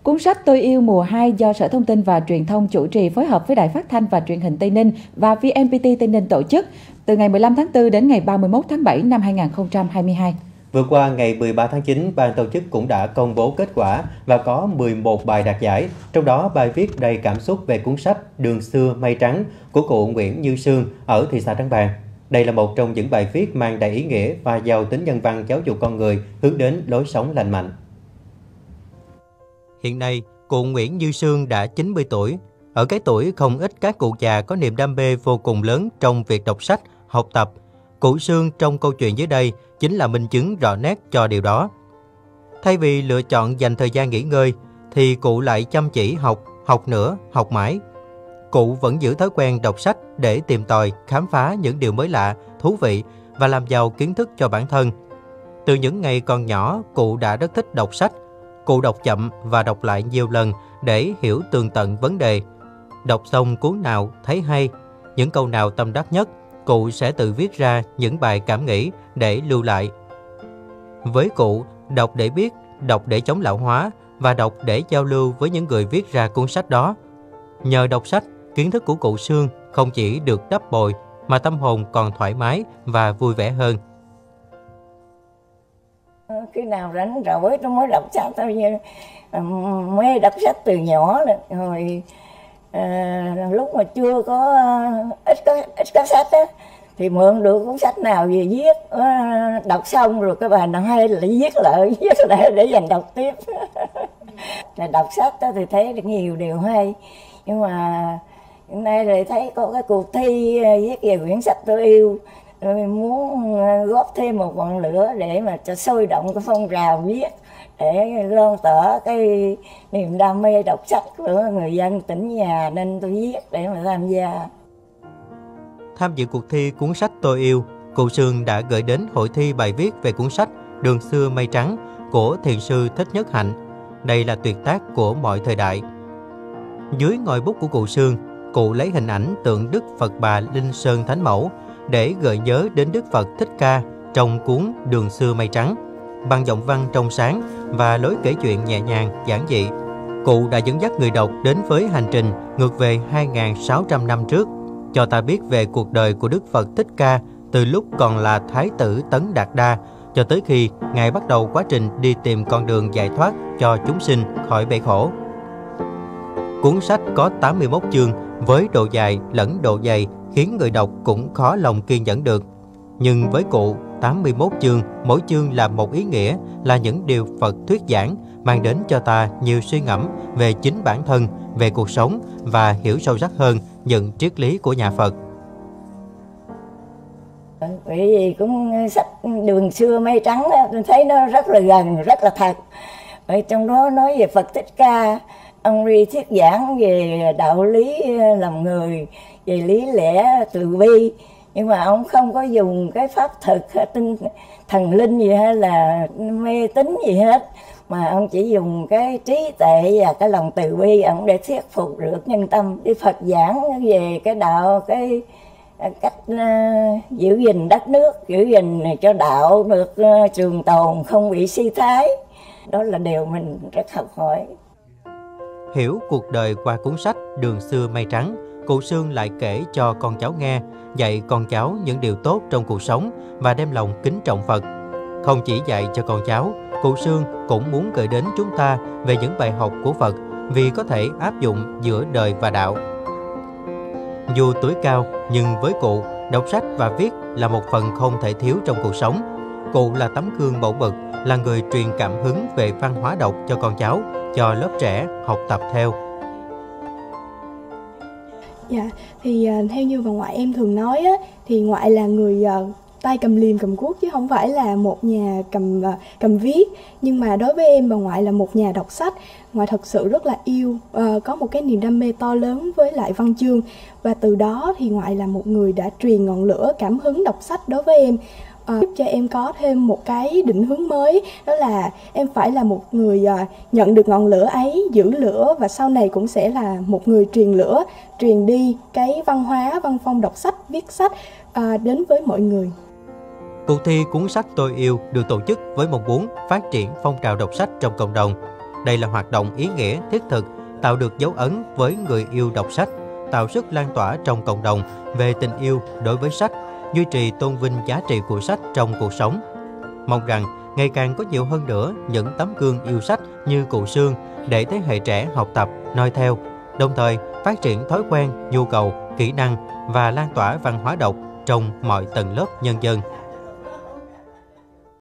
Cuốn sách Tôi yêu mùa 2 do Sở Thông tin và Truyền thông chủ trì phối hợp với Đài Phát thanh và Truyền hình Tây Ninh và VNPT Tây Ninh tổ chức từ ngày 15 tháng 4 đến ngày 31 tháng 7 năm 2022. Vừa qua, ngày 13 tháng 9, ban tổ chức cũng đã công bố kết quả và có 11 bài đạt giải, trong đó bài viết đầy cảm xúc về cuốn sách Đường xưa mây trắng của cụ Nguyễn Như Sương ở thị xã Trảng Bàng. Đây là một trong những bài viết mang đầy ý nghĩa và giàu tính nhân văn giáo dục con người hướng đến lối sống lành mạnh. Hiện nay, cụ Nguyễn Như Sương đã 90 tuổi. Ở cái tuổi không ít các cụ già có niềm đam mê vô cùng lớn trong việc đọc sách, học tập. Cụ Sương trong câu chuyện dưới đây chính là minh chứng rõ nét cho điều đó. Thay vì lựa chọn dành thời gian nghỉ ngơi, thì cụ lại chăm chỉ học nữa, học mãi. Cụ vẫn giữ thói quen đọc sách để tìm tòi, khám phá những điều mới lạ, thú vị và làm giàu kiến thức cho bản thân. Từ những ngày còn nhỏ, cụ đã rất thích đọc sách. Cụ đọc chậm và đọc lại nhiều lần để hiểu tường tận vấn đề. Đọc xong cuốn nào thấy hay, những câu nào tâm đắc nhất, cụ sẽ tự viết ra những bài cảm nghĩ để lưu lại. Với cụ, đọc để biết, đọc để chống lão hóa và đọc để giao lưu với những người viết ra cuốn sách đó. Nhờ đọc sách, kiến thức của cụ Sương không chỉ được đắp bồi mà tâm hồn còn thoải mái và vui vẻ hơn. Khi nào rảnh rỗi tôi mới đọc sách thôi, mới đọc sách từ nhỏ rồi. Lúc mà chưa có ít có sách á, thì mượn được cuốn sách nào về viết, đọc xong rồi cái bài nào hay lại viết lại để dành đọc tiếp. Đọc sách đó thì thấy được nhiều điều hay, nhưng mà hiện nay lại thấy có cái cuộc thi viết về quyển sách Tôi yêu, rồi muốn góp thêm một ngọn lửa để mà cho sôi động cái phong trào viết, để lan tỏa cái niềm đam mê đọc sách của người dân tỉnh nhà, nên tôi viết để mà tham gia. Tham dự cuộc thi cuốn sách Tôi yêu, cụ Sương đã gửi đến hội thi bài viết về cuốn sách Đường xưa mây trắng của thiền sư Thích Nhất Hạnh. Đây là tuyệt tác của mọi thời đại. Dưới ngòi bút của cụ Sương, cụ lấy hình ảnh tượng Đức Phật Bà Linh Sơn Thánh Mẫu để gợi nhớ đến Đức Phật Thích Ca trong cuốn Đường xưa mây trắng. Bằng giọng văn trong sáng và lối kể chuyện nhẹ nhàng, giản dị, cụ đã dẫn dắt người đọc đến với hành trình ngược về 2.600 năm trước, cho ta biết về cuộc đời của Đức Phật Thích Ca từ lúc còn là Thái tử Tấn Đạt Đa cho tới khi Ngài bắt đầu quá trình đi tìm con đường giải thoát cho chúng sinh khỏi bể khổ. Cuốn sách có 81 chương với độ dài lẫn độ dày khiến người đọc cũng khó lòng kiên nhẫn được. Nhưng với cụ, 81 chương, mỗi chương là một ý nghĩa, là những điều Phật thuyết giảng, mang đến cho ta nhiều suy ngẫm về chính bản thân, về cuộc sống và hiểu sâu sắc hơn những triết lý của nhà Phật. Bởi vì cũng sách Đường xưa mây trắng tôi thấy nó rất là gần, rất là thật. Ở trong đó nói về Phật Thích Ca, ông đi thuyết giảng về đạo lý làm người, về lý lẽ từ bi, nhưng mà ông không có dùng cái pháp thực tinh thần linh gì hay là mê tín gì hết, mà ông chỉ dùng cái trí tuệ và cái lòng từ bi ông để thuyết phục được nhân tâm. Đi Phật giảng về cái đạo, cái cách giữ gìn đất nước, giữ gìn cho đạo được trường tồn, không bị suy thoái. Đó là điều mình rất học hỏi. Hiểu cuộc đời qua cuốn sách Đường xưa mây trắng, cụ Sương lại kể cho con cháu nghe, dạy con cháu những điều tốt trong cuộc sống và đem lòng kính trọng Phật. Không chỉ dạy cho con cháu, cụ Sương cũng muốn gửi đến chúng ta về những bài học của Phật vì có thể áp dụng giữa đời và đạo. Dù tuổi cao, nhưng với cụ, đọc sách và viết là một phần không thể thiếu trong cuộc sống. Cụ là tấm gương mẫu mực, là người truyền cảm hứng về văn hóa đọc cho con cháu, cho lớp trẻ học tập theo. Dạ, thì theo như bà ngoại em thường nói á, thì ngoại là người tay cầm liềm cầm cuốc chứ không phải là một nhà cầm viết. Nhưng mà đối với em, bà ngoại là một nhà đọc sách. Ngoại thật sự rất là yêu, có một cái niềm đam mê to lớn với lại văn chương. Và từ đó thì ngoại là một người đã truyền ngọn lửa cảm hứng đọc sách đối với em, giúp cho em có thêm một cái định hướng mới, đó là em phải là một người nhận được ngọn lửa ấy, giữ lửa, và sau này cũng sẽ là một người truyền lửa, truyền đi cái văn hóa, văn phong đọc sách, viết sách đến với mọi người. Cuộc thi cuốn sách Tôi yêu được tổ chức với mong muốn phát triển phong trào đọc sách trong cộng đồng. Đây là hoạt động ý nghĩa, thiết thực, tạo được dấu ấn với người yêu đọc sách, tạo sức lan tỏa trong cộng đồng về tình yêu đối với sách, duy trì tôn vinh giá trị của sách trong cuộc sống. Mong rằng ngày càng có nhiều hơn nữa những tấm gương yêu sách như cụ Sương để thế hệ trẻ học tập, noi theo, đồng thời phát triển thói quen, nhu cầu, kỹ năng và lan tỏa văn hóa đọc trong mọi tầng lớp nhân dân.